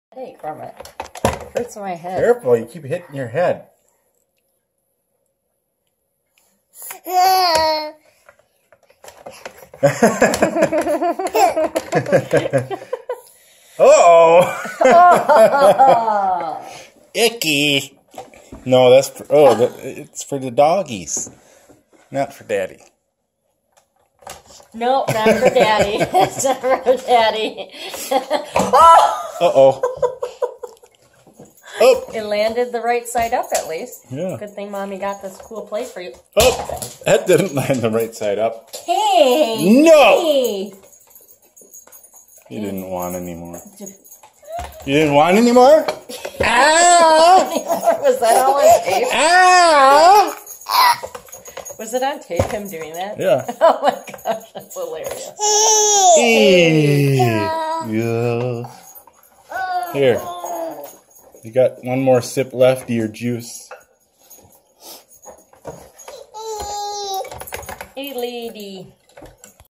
Headache from it. Hurts my head. Careful, you keep hitting your head. Oh. Icky. No, that's for, it's for the doggies, not for Daddy. Nope, not for Daddy. It's not for Daddy. Uh-oh. Oh. It landed the right side up at least. Yeah. Good thing Mommy got this cool plate for you. Oh, that didn't land the right side up. Hey! No! Hey. You didn't want any more. You didn't want any more? Ah! Was that all on tape? Ah! Was it on tape, him doing that? Yeah. Oh my gosh, that's hilarious. Yeah. Here. You got one more sip left of your juice. Hey, lady.